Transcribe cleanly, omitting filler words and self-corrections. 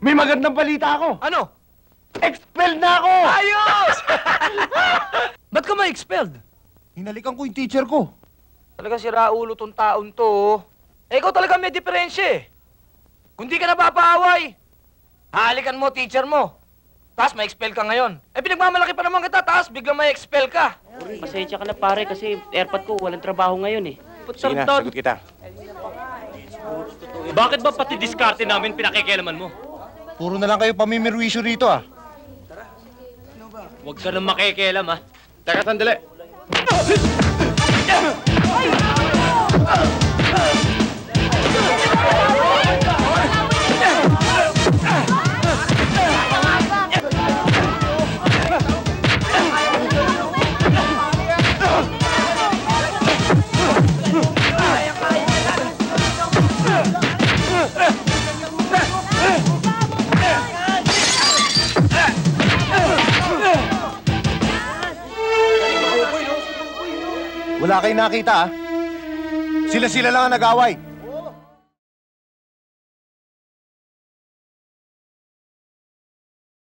May magandang balita ako. Ano? Expelled na ako! Ayos! Ba't ka ma-expelled? Hinalikan ko yung teacher ko. Talaga sira ulo tong taon to. Oh. Eh, ikaw talaga may diferensya eh. Kung di ka napapaaway, hahalikan mo teacher mo. Tapos ma-expel ka ngayon. Eh, pinagmamalaki pa naman kita, tapos biglang ma-expel ka. Pasensya ka na pare kasi airpot ko walang trabaho ngayon eh. Sige na, sagot kita. Bakit ba pati diskarte namin pinakikialaman mo? Puro na lang kayo pamimirwisyo rito ah. Huwag ka nang makikialam, ha? Teka, sandali. Wala kayong nakita, ah. Sila-sila lang ang nag-away.